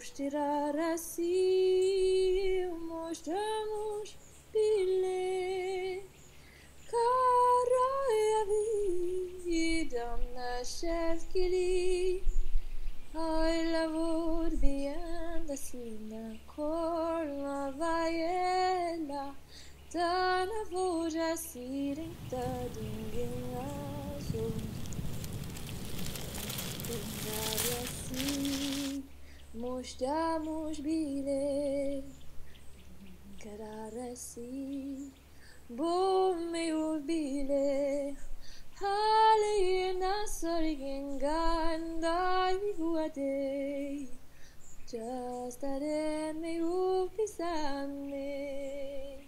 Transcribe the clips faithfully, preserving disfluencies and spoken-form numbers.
tirar assim mostramos bile Karaya vidam na shevkili Ai lavor bianda sina korla vaiela Tana voja sirinta dinginga so Tirar assim mostramos bile Karar assim bom meu bile Hali na sorgen ganda iguade Just that in me upisame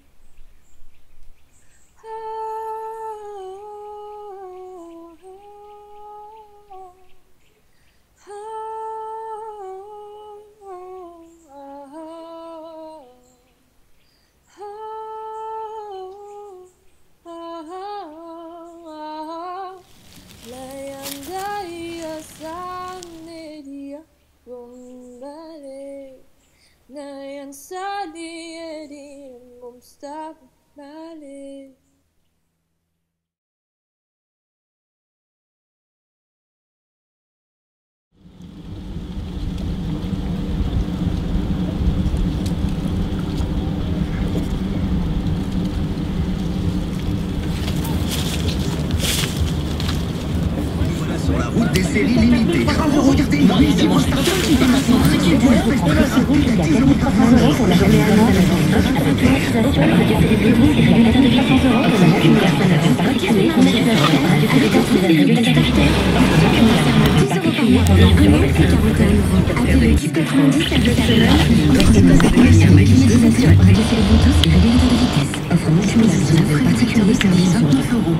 Nayan sali edin mumstab mali Sur la route des séries limitées. Bravo, regardez, non, ici, on se partage qui dépasse ce qui est beau, c'est la seconde, il y a quasiment trois cents euros pour la journée allemande. Avec l'utilisation de Radio Télévision, c'est régulateur de quatre cents euros pour la machine personnelle. Par utilisé, son utilisation, Radio Télévision, c'est le régulateur de vitesse. dix euros par mois pour l'abonnement, c'est quarante-un euros. Appelez dix quatre-vingt-dix, elle veut faire Restez connectés sur la climatisation. Radio Télévision, c'est régulateur de vitesse. Offre multimilation avec particulier service vingt-neuf euros.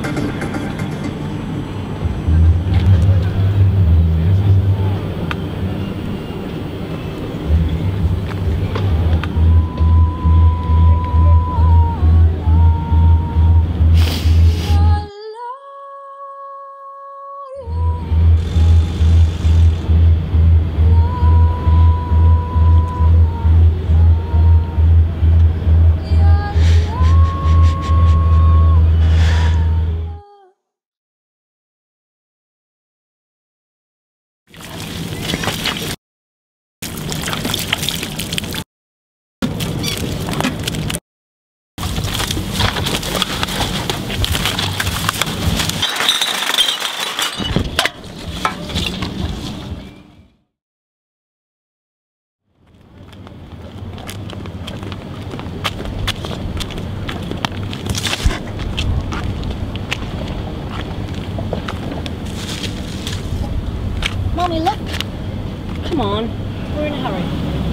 Mommy, look! Come on, we're in a hurry.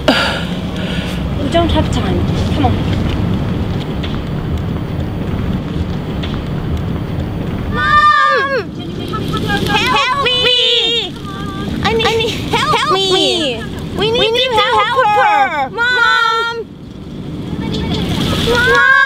We don't have time. Come on. Mom! Help, help me! I need, I need help, help me. me! We need, we need to help, help her! her. Mom! Mom!